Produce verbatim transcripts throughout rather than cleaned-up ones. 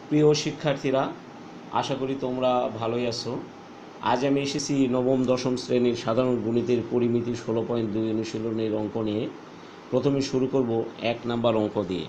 প্রিয় শিক্ষার্থীরা, আশা করি তোমরা ভালোই আছো। আজ আমি এসেছি নবম দশম শ্রেণীর সাধারণ গণিতের পরিমিতি ষোলো পয়েন্ট দুই অনুশীলনের অঙ্ক নিয়ে। প্রথমে শুরু করব এক নাম্বার অঙ্ক দিয়ে।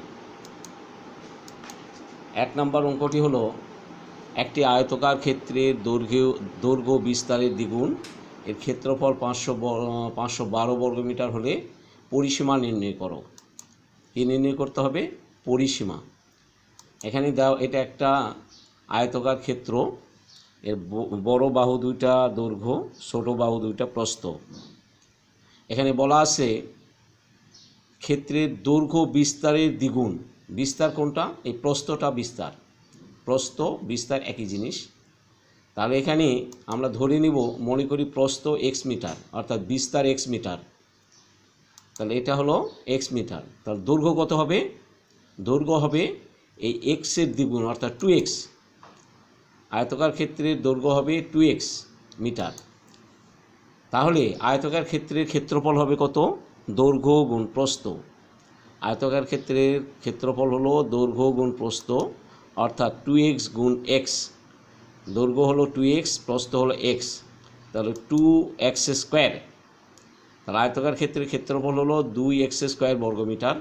এক নাম্বার অঙ্কটি হলো, একটি আয়তকার ক্ষেত্রের দৈর্ঘ্য দৈর্ঘ্য বিস্তারের দ্বিগুণ, এর ক্ষেত্রফল পাঁচশো পাঁচশো বারো বর্গমিটার হলে পরিসীমা নির্ণয় করো। কি নির্ণয় করতে হবে? পরিসীমা। এখানে দাও, এটা একটা আয়তকার ক্ষেত্র, এর বড় বাহু দুইটা দৈর্ঘ্য, ছোট বাহু দুইটা প্রস্থ। এখানে বলা আছে ক্ষেত্রের দৈর্ঘ্য বিস্তারের দ্বিগুণ। বিস্তার কোনটা? এই প্রস্থটা বিস্তার, প্রস্থ বিস্তার একই জিনিস। তাহলে এখানে আমরা ধরে নিব, মনে করি প্রস্থ এক্স মিটার, অর্থাৎ বিস্তার এক্স মিটার। তাহলে এটা হলো এক্স মিটার। তাহলে দৈর্ঘ্য কত হবে? দৈর্ঘ্য হবে এই এক্সের দ্বিগুণ, অর্থাৎ টু এক্স। আয়তকার ক্ষেত্রের দৈর্ঘ্য হবে টু এক্স মিটার। তাহলে আয়তকার ক্ষেত্রের ক্ষেত্রফল হবে কত? দৈর্ঘ্য গুণ প্রস্থ। আয়তকার ক্ষেত্রের ক্ষেত্রফল হলো দৈর্ঘ্য গুণ প্রস্থ, অর্থাৎ টু এক্স গুণ এক্স। দৈর্ঘ্য হলো টু এক্স, প্রস্থ হলো এক্স, তাহলে টু এক্স স্কোয়ার। তাহলে আয়তকার ক্ষেত্রের ক্ষেত্রফল হলো দুই এক্স স্কোয়ার বর্গমিটার।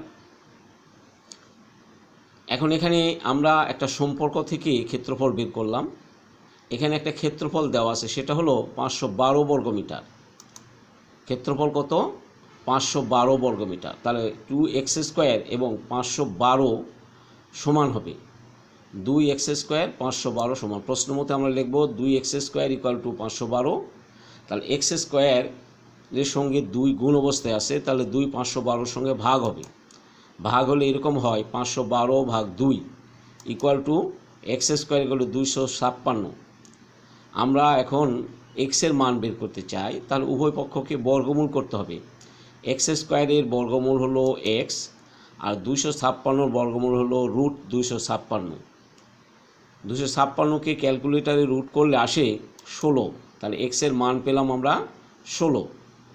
এখন এখানে আমরা একটা সম্পর্ক থেকে ক্ষেত্রফল বের করলাম। এখানে একটা ক্ষেত্রফল দেওয়া আছে, সেটা হলো পাঁচশো বারো বর্গমিটার। ক্ষেত্রফল কত? পাঁচশো বারো বর্গমিটার। তাহলে টু এক্স স্কোয়ার এবং পাঁচশো বারো সমান হবে দুই এক্স স্কোয়ার, পাঁচশো বারো সমান। প্রশ্ন মতে আমরা লিখব দুই এক্স স্কোয়ার ইকুয়াল টু পাঁচশো বারো। তাহলে এক্স স্কোয়ারের সঙ্গে দুই গুণ অবস্থায় আছে, তাহলে দুই পাঁচশো বারোর সঙ্গে ভাগ হবে। ভাগ হলে এরকম হয়, পাঁচশো বারো ভাগ দুই equal to x square equal to দুইশো ছাপ্পান্ন। আমরা এখন এক্সের মান বের করতে চাই, তাহলে উভয় পক্ষকে বর্গমূল করতে হবে। এক্স স্কোয়ারের বর্গমূল হলো এক্স, আর দুইশো ছাপ্পান্নর বর্গমূল হলো রুট দুইশো ছাপ্পান্ন। দুশো ছাপ্পান্নকে ক্যালকুলেটারে রুট করলে আসে ষোলো। তাহলে এক্সের মান পেলাম আমরা ষোলো।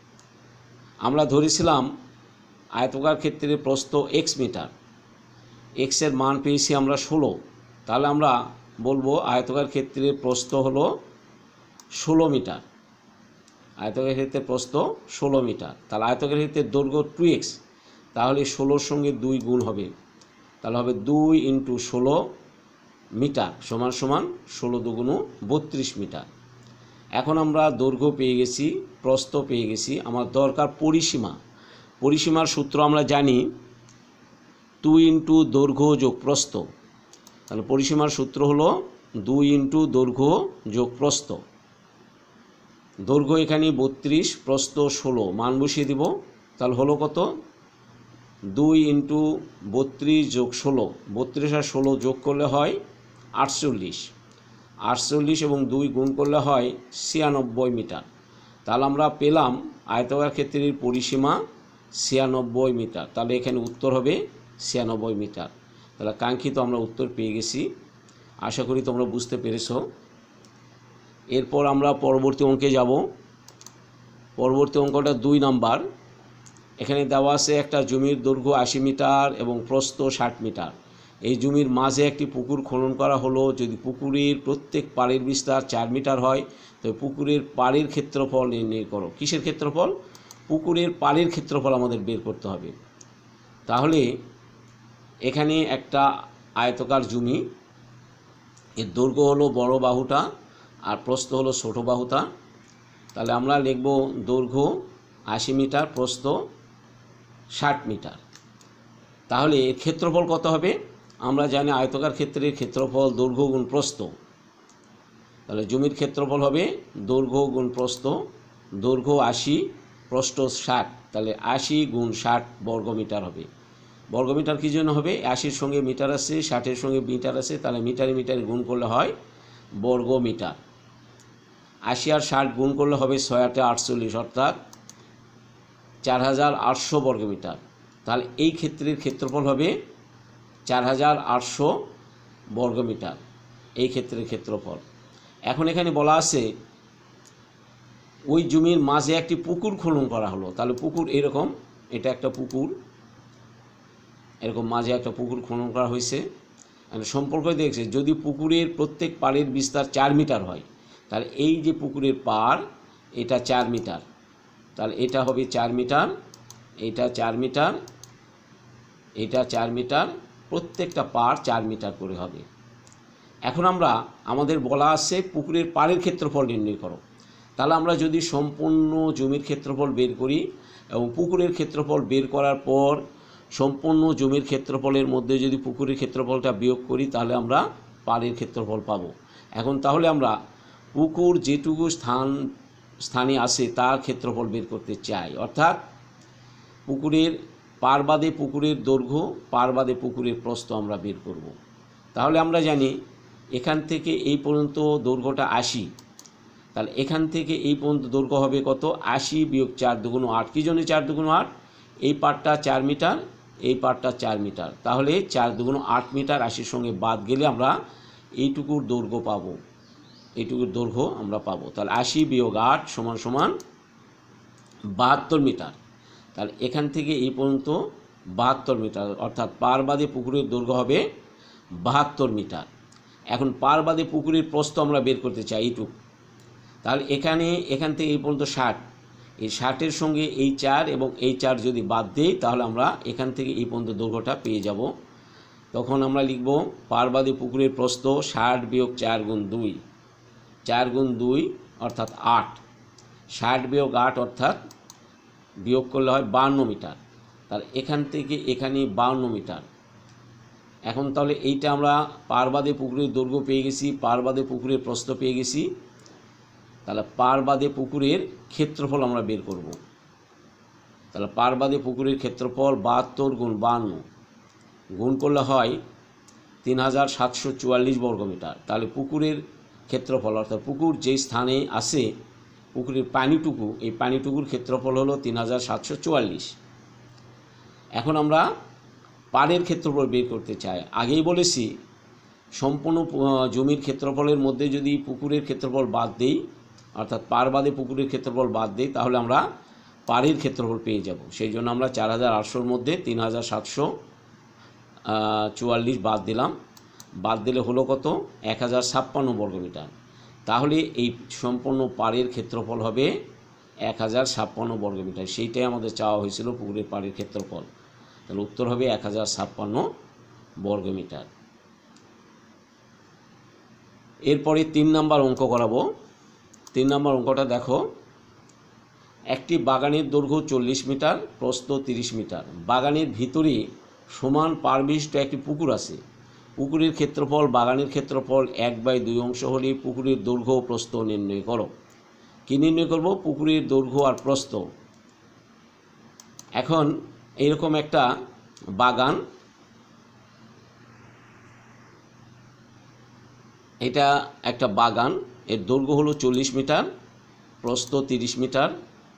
আমরা ধরেছিলাম আয়তকার ক্ষেত্রে প্রস্থ এক্স মিটার, এক্সের মান পেয়েছি আমরা ষোলো। তাহলে আমরা বলবো আয়তকার ক্ষেত্রের প্রস্থ হলো ষোলো মিটার। আয়তকার ক্ষেত্রের প্রস্থ ষোলো মিটার। তাহলে আয়তকার ক্ষেত্রের দৈর্ঘ্য টু এক্স, তাহলে ষোলোর সঙ্গে দুই গুণ হবে, তাহলে হবে দুই ইন্টু ষোলো মিটার সমান সমান ষোলো দুগুণ বত্রিশ মিটার। এখন আমরা দৈর্ঘ্য পেয়ে গেছি, প্রস্থ পেয়ে গেছি, আমার দরকার পরিসীমা। পরিসীমার সূত্র আমরা জানি, টু ইন্টু দৈর্ঘ্য যোগ প্রস্থ। তাহলে পরিসীমার সূত্র হলো দুই ইন্টু দৈর্ঘ্য যোগ প্রস্থ। দৈর্ঘ্য এখানে বত্রিশ, প্রস্থ ষোলো, মান বসিয়ে দিব। তাহলে হলো কত? দুই ইন্টু বত্রিশ যোগ ষোলো, বত্রিশ আর ষোলো যোগ করলে হয় আটচল্লিশ। আটচল্লিশ এবং দুই গুণ করলে হয় ছিয়ানব্বই মিটার। তাহলে আমরা পেলাম আয়তকার ক্ষেত্রের পরিসীমা ছিয়ানব্বই মিটার। তাহলে এখানে উত্তর হবে ছিয়ানব্বই মিটার। তাহলে কাঙ্ক্ষিত আমরা উত্তর পেয়ে গেছি। আশা করি তোমরা বুঝতে পেরেছ। এরপর আমরা পরবর্তী অঙ্কে যাব। পরবর্তী অঙ্কটা দুই নাম্বার। এখানে দেওয়া আছে একটা জমির দৈর্ঘ্য আশি মিটার এবং প্রস্থ ষাট মিটার। এই জমির মাঝে একটি পুকুর খনন করা হলো। যদি পুকুরের প্রত্যেক পাড়ের বিস্তার চার মিটার হয়, তবে পুকুরের পাড়ের ক্ষেত্রফল নির্ণয় করো। কিসের ক্ষেত্রফল? পুকুরের পাড়ের ক্ষেত্রফল আমাদের বের করতে হবে। তাহলে এখানে একটা আয়তকার জমি, এর দৈর্ঘ্য হলো বড় বাহুটা আর প্রস্থ হলো ছোট বাহুটা। তাহলে আমরা লিখব দৈর্ঘ্য আশি মিটার, প্রস্থ ষাট মিটার। তাহলে এর ক্ষেত্রফল কত হবে? আমরা জানি আয়তকার ক্ষেত্রের ক্ষেত্রফল দৈর্ঘ্য গুণ প্রস্থ। তাহলে জমির ক্ষেত্রফল হবে দৈর্ঘ্য গুণ প্রস্থ। দৈর্ঘ্য আশি, প্রস্থ ষাট, তাহলে আশি গুণ ষাট বর্গমিটার হবে। বর্গমিটার কী জন্য হবে? আশির সঙ্গে মিটার আছে, ষাটের সঙ্গে মিটার আছে, তাহলে মিটারে মিটারে গুণ করলে হয় বর্গমিটার। আশি আর ষাট গুণ করলে হবে ছয় আটে আটচল্লিশ, অর্থাৎ চার হাজার আটশো বর্গমিটার। তাহলে এই ক্ষেত্রের ক্ষেত্রফল হবে চার হাজার আটশো বর্গমিটার, এই ক্ষেত্রের ক্ষেত্রফল। এখন এখানে বলা আছে ওই জমির মাঝে একটি পুকুর খনন করা হলো। তাহলে পুকুর এরকম, এটা একটা পুকুর, এরকম মাঝে একটা পুকুর খনন করা হয়েছে। সম্পর্ক দেখছে যদি পুকুরের প্রত্যেক পাড়ের বিস্তার চার মিটার হয়, তাহলে এই যে পুকুরের পাড় এটা চার মিটার, তাহলে এটা হবে চার মিটার, এটা চার মিটার, এটা চার মিটার, প্রত্যেকটা পাড় চার মিটার করে হবে। এখন আমরা আমাদের বলা আছে পুকুরের পাড়ের ক্ষেত্রফল নির্ণয় করো। তাহলে আমরা যদি সম্পূর্ণ জমির ক্ষেত্রফল বের করি এবং পুকুরের ক্ষেত্রফল বের করার পর সম্পূর্ণ জমির ক্ষেত্রফলের মধ্যে যদি পুকুরের ক্ষেত্রফলটা বিয়োগ করি তাহলে আমরা পাড়ের ক্ষেত্রফল পাব। এখন তাহলে আমরা পুকুর যেটুকু স্থান স্থানে আসে তার ক্ষেত্রফল বের করতে চাই, অর্থাৎ পুকুরের পাড় বাদে পুকুরের দৈর্ঘ্য, পাড় বাদে পুকুরের প্রস্থ আমরা বের করব। তাহলে আমরা জানি এখান থেকে এই পর্যন্ত দৈর্ঘ্যটা আশি, তাহলে এখান থেকে এই পর্যন্ত দৈর্ঘ্য হবে কত? আশি বিয়োগ চার দুগুণ আট। কী জন্য চার দুগুণ আট? এই পাড়টা চার মিটার, এই পাড়টা চার মিটার, তাহলে চার দুগুণ আট মিটার, আশির সঙ্গে বাদ গেলে আমরা এইটুকুর দৈর্ঘ্য পাবো, এইটুকুর দৈর্ঘ্য আমরা পাবো। তাহলে আশি বিয়োগ আট সমান সমান বাহাত্তর মিটার। তাহলে এখান থেকে এই পর্যন্ত বাহাত্তর মিটার, অর্থাৎ পাড় বাদে পুকুরের দৈর্ঘ্য হবে বাহাত্তর মিটার। এখন পাড় বাদে পুকুরের প্রস্থ আমরা বের করতে চাই এইটুকু, তাহলে এখানে এখান থেকে এই পর্যন্ত ষাট, এই ষাটের সঙ্গে এই চার এবং এই চার যদি বাদ দিই তাহলে আমরা এখান থেকে এই পর্যন্ত দৈর্ঘ্যটা পেয়ে যাব। তখন আমরা লিখব পাড় বাদে পুকুরের প্রস্থ ষাট বিয়োগ চার গুণ দুই, চার গুণ দুই অর্থাৎ আট, ষাট বিয়োগ আট অর্থাৎ বিয়োগ করলে হয় বাহান্ন মিটার। তাহলে এখান থেকে এখানে বাহান্ন মিটার। এখন তাহলে এইটা আমরা পাড় বাদে পুকুরের দৈর্ঘ্য পেয়ে গেছি, পাড় বাদে পুকুরের প্রস্থ পেয়ে গেছি। তাহলে পাড় বাদে পুকুরের ক্ষেত্রফল আমরা বের করব। তাহলে পাড় বাদে পুকুরের ক্ষেত্রফল বাহাত্তর গুণ বাহান্ন গুণ করলে হয় তিন হাজার সাতশো চুয়াল্লিশ বর্গমিটার। তাহলে পুকুরের ক্ষেত্রফল অর্থাৎ পুকুর যেই স্থানে আসে পুকুরের পানিটুকু, এই পানিটুকুর ক্ষেত্রফল হলো তিন হাজার সাতশো চুয়াল্লিশ। এখন আমরা পাড়ের ক্ষেত্রফল বের করতে চাই। আগেই বলেছি সম্পূর্ণ জমির ক্ষেত্রফলের মধ্যে যদি পুকুরের ক্ষেত্রফল বাদ দেই, অর্থাৎ পাড় বাদে পুকুরের ক্ষেত্রফল বাদ দেই, তাহলে আমরা পাড়ের ক্ষেত্রফল পেয়ে যাব। সেই জন্য আমরা চার হাজার আটশোর মধ্যে তিন হাজার সাতশো চুয়াল্লিশ বাদ দিলাম, বাদ দিলে হলো কত? এক হাজার ছাপ্পান্ন বর্গমিটার। তাহলে এই সম্পূর্ণ পাড়ের ক্ষেত্রফল হবে এক হাজার ছাপ্পান্ন বর্গমিটার। সেইটাই আমাদের চাওয়া হয়েছিল পুকুরের পাড়ের ক্ষেত্রফল। তাহলে উত্তর হবে এক হাজার ছাপ্পান্ন বর্গমিটার। এরপরে তিন নাম্বার অঙ্ক করাবো। তিন নাম্বার অঙ্কটা দেখো, একটি বাগানের দৈর্ঘ্য চল্লিশ মিটার, প্রস্থ তিরিশ মিটার। বাগানের ভিতরে সমান পাড় বিশিষ্ট একটি পুকুর আছে। পুকুরের ক্ষেত্রফল বাগানের ক্ষেত্রফল এক বাই দুই অংশ হলে পুকুরের দৈর্ঘ্য ও প্রস্থ নির্ণয় করো। কী নির্ণয় করব? পুকুরের দৈর্ঘ্য আর প্রস্থ। এখন এরকম একটা বাগান, এটা একটা বাগান, এর দৈর্ঘ্য হলো চল্লিশ মিটার, প্রস্থ তিরিশ মিটার।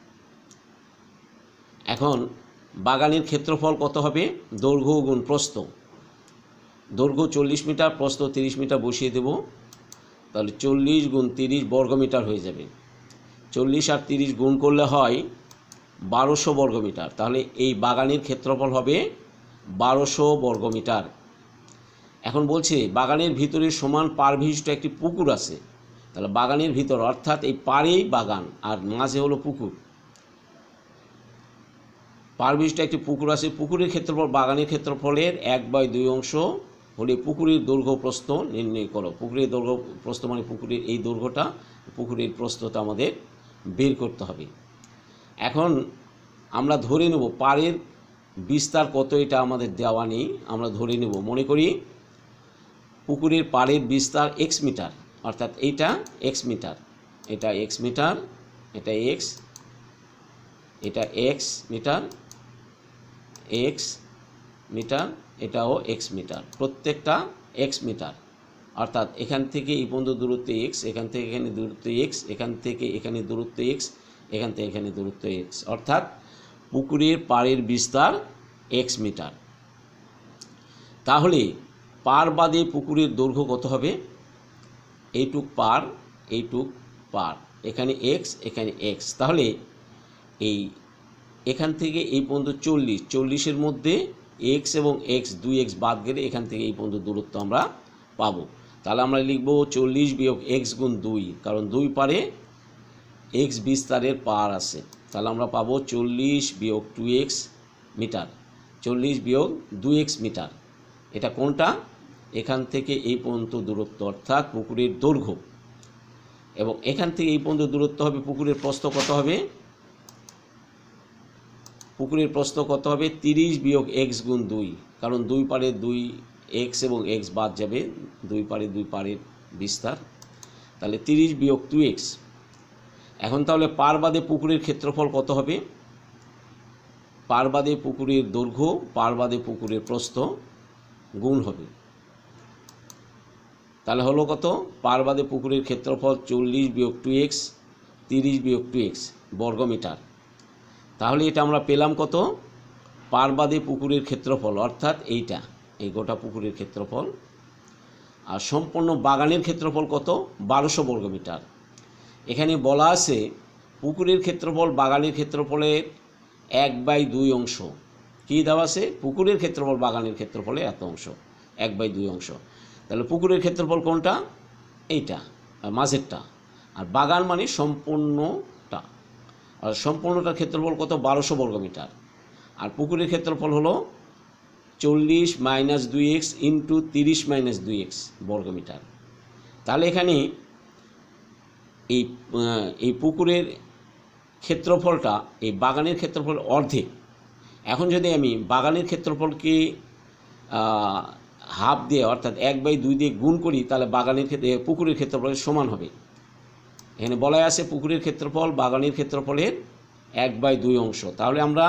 এখন বাগানের ক্ষেত্রফল কত হবে? দৈর্ঘ্য গুণ প্রস্থ। দৈর্ঘ্য চল্লিশ মিটার, প্রস্থ তিরিশ মিটার বসিয়ে দেব, তাহলে চল্লিশ গুণ তিরিশ বর্গমিটার হয়ে যাবে। চল্লিশ আর তিরিশ গুণ করলে হয় বারোশো বর্গমিটার। তাহলে এই বাগানের ক্ষেত্রফল হবে বারোশো বর্গমিটার। এখন বলছে বাগানের ভিতরে সমান পাড় বিশিষ্ট একটি পুকুর আছে। তাহলে বাগানের ভিতর অর্থাৎ এই পাড়েই বাগান আর মাঝে হলো পুকুর। পাড় বিশিষ্ট একটি পুকুর আছে, পুকুরের ক্ষেত্রফল বাগানের ক্ষেত্রফলের এক বাই দুই অংশ হলে পুকুরের দৈর্ঘ্য প্রস্থ নির্ণয় করো। পুকুরের দৈর্ঘ্য প্রস্থ মানে পুকুরের এই দৈর্ঘ্যটা, পুকুরের প্রস্থটা আমাদের বের করতে হবে। এখন আমরা ধরে নেব পাড়ের বিস্তার কত, এটা আমাদের দেওয়া নেই, আমরা ধরে নেব। মনে করি পুকুরের পাড়ের বিস্তার এক্স মিটার, অর্থাৎ এইটা এক্স মিটার, এটা এক্স মিটার, এটা এক্স, এটা এক্স মিটার, এক্স মিটার, এটাও এক্স মিটার, প্রত্যেকটা এক্স মিটার। অর্থাৎ এখান থেকে এই পর্যন্ত দূরত্ব এক্স, এখান থেকে এখানে দূরত্ব এক্স, এখান থেকে এখানে দূরত্ব এক্স, এখান থেকে এখানে দূরত্ব এক্স, অর্থাৎ পুকুরের পাড়ের বিস্তার এক্স মিটার। তাহলে পাড় বাদে পুকুরের দৈর্ঘ্য কত হবে? এইটুক পাড়, এইটুক পাড়, এখানে এক্স, এখানে এক্স। তাহলে এই এখান থেকে এই পর্যন্ত চল্লিশ, চল্লিশের মধ্যে এক্স এবং এক্স দুই এক্স বাদ গেলে এখান থেকে এই পর্যন্ত দূরত্ব আমরা পাবো। তাহলে আমরা লিখব চল্লিশ বিয়োগ এক্স গুণ দুই, কারণ দুই পারে এক্স বিস্তারের পার আছে। তাহলে আমরা পাবো চল্লিশ বিয়োগ টু এক্স মিটার, চল্লিশ বিয়োগ দুই এক্স মিটার। এটা কোনটা? এখান থেকে এই পর্যন্ত দূরত্ব, অর্থাৎ পুকুরের দৈর্ঘ্য। এবং এখান থেকে এই পর্যন্ত দূরত্ব হবে, পুকুরের প্রস্থ কত হবে? পুকুরের প্রস্থ কত হবে? তিরিশ বিয়োগ এক্স গুণ দুই, কারণ দুই পারে দুই এক্স এবং এক্স বাদ যাবে, দুই পারে দুই পারের বিস্তার। তাহলে তিরিশ বিয়োগ টু এক্স। এখন তাহলে পার বাদে পুকুরের ক্ষেত্রফল কত হবে? পার বাদে পুকুরের দৈর্ঘ্য পার বাদে পুকুরের প্রস্থ গুণ হবে। তাহলে হলো কত? পার বাদে পুকুরের ক্ষেত্রফল চল্লিশ বিয়োগ টু এক্স, তিরিশ বিয়োগ টু এক্স বর্গমিটার। তাহলে এটা আমরা পেলাম কত? পার বাদে পুকুরের ক্ষেত্রফল, অর্থাৎ এইটা, এই গোটা পুকুরের ক্ষেত্রফল। আর সম্পূর্ণ বাগানের ক্ষেত্রফল কত? বারোশো বর্গমিটার। এখানে বলা আছে পুকুরের ক্ষেত্রফল বাগানের ক্ষেত্রফলের এক বাই দুই অংশ। কী দেওয়া আছে? পুকুরের ক্ষেত্রফল বাগানের ক্ষেত্রফলে এত অংশ, এক বাই দুই অংশ। তাহলে পুকুরের ক্ষেত্রফল কোনটা? এইটা, মাঝেরটা। আর বাগান মানে সম্পূর্ণটা। আর সম্পূর্ণটার ক্ষেত্রফল কত? বারোশো বর্গমিটার। আর পুকুরের ক্ষেত্রফল হলো চল্লিশ মাইনাস দুই এক্স ইন্টু তিরিশ মাইনাস দুই এক্স বর্গমিটার। তাহলে এখানে এই এই পুকুরের ক্ষেত্রফলটা এই বাগানের ক্ষেত্রফল অর্ধেক। এখন যদি আমি বাগানের ক্ষেত্রফলকে হাফ দিয়ে, অর্থাৎ এক বাই দুই দিয়ে গুণ করি, তাহলে বাগানের ক্ষেত্রে পুকুরের ক্ষেত্রফলের সমান হবে। এখানে বলা আছে পুকুরের ক্ষেত্রফল বাগানের ক্ষেত্রফলের এক বাই দুই অংশ। তাহলে আমরা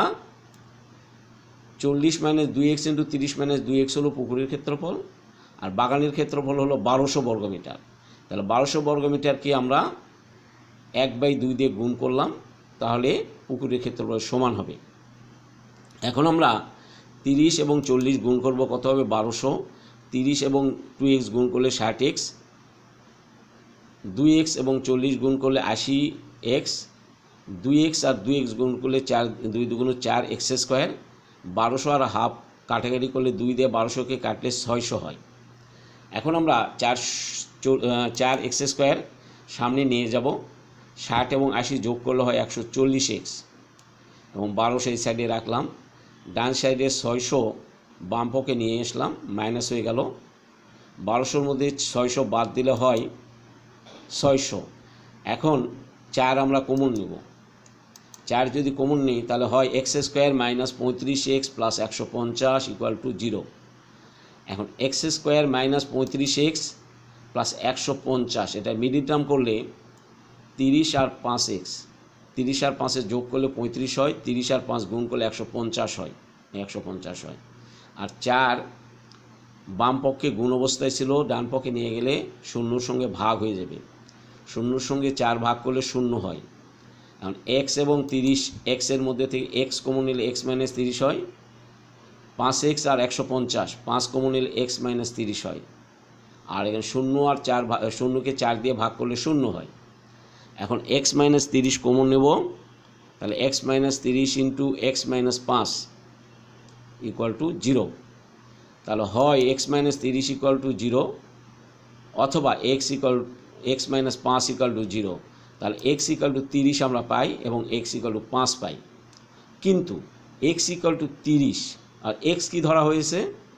চল্লিশ মাইনাস দুই এক্স ইন্টু তিরিশ মাইনাস দুই এক্স হলো পুকুরের ক্ষেত্রফল, আর বাগানের ক্ষেত্রফল হলো বারোশো বর্গমিটার। তাহলে বারোশো বর্গমিটারকে আমরা এক বাই দুই দিয়ে গুণ করলাম, তাহলে পুকুরের ক্ষেত্রফল সমান হবে। এখন আমরা তিরিশ এবং চল্লিশ গুণ করব, কত হবে? বারোশো। তিরিশ এবং টু এক্স গুণ করলে ষাট এক্স, দুই এক্স এবং চল্লিশ গুণ করলে আশি এক্স, দুই এক্স আর দুই এক্স গুণ করলে চার, দুই দুগুণ চার এক্স স্কোয়ার। বারোশো আর হাফ কাটাকাটি করলে দুই দিয়ে বারোশোকে কাটলে ছয়শো হয়। এখন আমরা চার চার এক্স স্কোয়ার সামনে নিয়ে যাব, ষাট এবং আশি যোগ করলে হয় একশো চল্লিশ এক্স, এবং বারোশো এই সাইডে রাখলাম। ডান সাইডে ছয়শো বাম পক্ষে নিয়ে আসলাম, মাইনাস হয়ে গেল। বারোশোর মধ্যে ছয়শো বাদ দিলে হয় ছয়শো। এখন চার আমরা কমন নেব, চার যদি কমন নিই তাহলে হয় এক্স স্কোয়ার মাইনাস পঁয়ত্রিশ এক্স প্লাস একশো পঞ্চাশ ইকুয়াল টু জিরো। এখন এক্স স্কোয়ার মাইনাস পঁয়ত্রিশ এক্স প্লাস একশো পঞ্চাশ, এটা মিডিল টার্ম করলে তিরিশ আর পাঁচ এক্স, তিরিশ আর পাঁচে যোগ করলে পঁয়ত্রিশ হয়, তিরিশ আর পাঁচ গুণ করলে একশো পঞ্চাশ হয়, একশো পঞ্চাশ হয়। আর চার বাম পক্ষে গুণ অবস্থায় ছিল, ডান পক্ষে নিয়ে গেলে শূন্যর সঙ্গে ভাগ হয়ে যাবে, শূন্যর সঙ্গে চার ভাগ করলে শূন্য হয়। এখন এক্স এবং তিরিশ, এক্সের মধ্যে থেকে এক্স কমন নিলে এক্স মাইনাস তিরিশ হয়, পাঁচ এক্স আর একশো পঞ্চাশ, পাঁচ কমন নিলে এক্স মাইনাস তিরিশ হয়। আর এখানে শূন্য আর চার, শূন্যকে চার দিয়ে ভাগ করলে শূন্য হয়। এখন এক্স মাইনাস তিরিশ কমন নেব, তাহলে এক্স মাইনাস তিরিশ ইন্টু এক্স মাইনাস পাঁচ ইকুয়াল টু জিরো। তাহলে হয় এক্স মাইনাস তিরিশ ইকুয়াল টু জিরো, অথবা এক্স ইকুয়াল এক্স মাইনাস পাঁচ ইকুয়াল টু জিরো। তাহলে এক্স ইকুয়াল টু তিরিশ আমরা পাই এবং এক্স ইকুয়াল টু পাঁচ পাই। কিন্তু এক্স ইকুয়াল টু তিরিশ আর এক্স কি ধরা হয়েছে?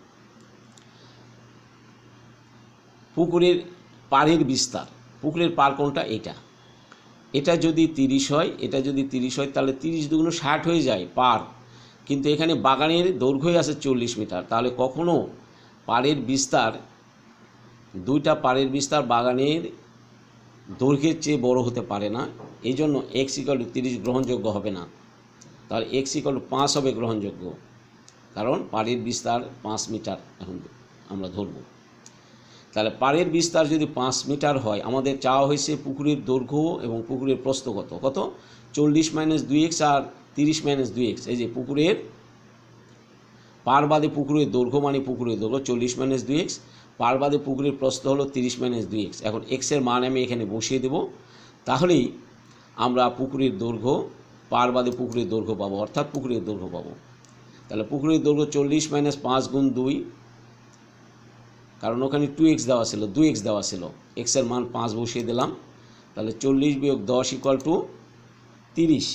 পুকুরের পাড়ের বিস্তার। পুকুরের পাড় কোনটা? এটা। এটা যদি তিরিশ হয়, এটা যদি তিরিশ হয়, তাহলে তিরিশ দুগুণ ষাট হয়ে যায় পাড়। কিন্তু এখানে বাগানের দৈর্ঘ্যই আছে চল্লিশ মিটার। তাহলে কখনো পাড়ের বিস্তার, দুইটা পাড়ের বিস্তার বাগানের দৈর্ঘ্যের চেয়ে বড় হতে পারে না। এই জন্য এক্স ইকুয়াল টু তিরিশ গ্রহণযোগ্য হবে না। তাহলে এক্স ইকুয়াল টু পাঁচ হবে গ্রহণযোগ্য, কারণ পাড়ের বিস্তার পাঁচ মিটার এখন আমরা ধরব। তাহলে পাড়ের বিস্তার যদি পাঁচ মিটার হয়, আমাদের চাওয়া হয়েছে পুকুরের দৈর্ঘ্য এবং পুকুরের প্রস্থ কত? কত? চল্লিশ মাইনাস দুই এক্স আর তিরিশ মাইনাস দুই এক্স। এই যে পুকুরের পাড় বাদে পুকুরের দৈর্ঘ্য মানে পুকুরের দৈর্ঘ্য চল্লিশ মাইনাস দুই এক্স, পাড় বাদে পুকুরের প্রস্থ হলো তিরিশ মাইনাস দুই এক্স। এখন এক্সের মান আমি এখানে বসিয়ে দেব, তাহলেই আমরা পুকুরের দৈর্ঘ্য পাড় বাদে পুকুরের দৈর্ঘ্য পাবো, অর্থাৎ পুকুরের দৈর্ঘ্য পাবো। তাহলে পুকুরের দৈর্ঘ্য চল্লিশ মাইনাস পাঁচ গুণ দুই, কারণ ওখানে টু এক্স দেওয়া ছিল, দুই এক্স দেওয়া ছিল, এক্সের মান পাঁচ বসিয়ে দিলাম। তাহলে চল্লিশ বিয়োগ দশ ইকুয়াল টু তিরিশ।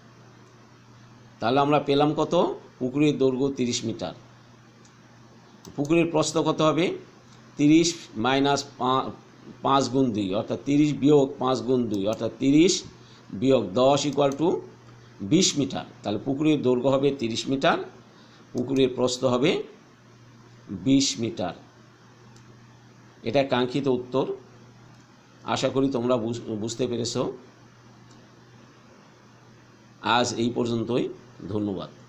তাহলে আমরা পেলাম কত? পুকুরের দৈর্ঘ্য তিরিশ মিটার। পুকুরের প্রস্থ কত হবে? তিরিশ মাইনাস পাঁচ গুণ দুই অর্থাৎ তিরিশ বিয়োগ পাঁচ গুণ দুই অর্থাৎ তিরিশ বিয়োগ দশ ইকুয়াল টু বিশ মিটার। তাহলে পুকুরের দৈর্ঘ্য হবে তিরিশ মিটার, পুকুরের প্রস্থ হবে বিশ মিটার। এটা কাঙ্ক্ষিত উত্তর। আশা করি তোমরা বুঝতে পেরেছো। আজ এই পর্যন্তই, ধন্যবাদ।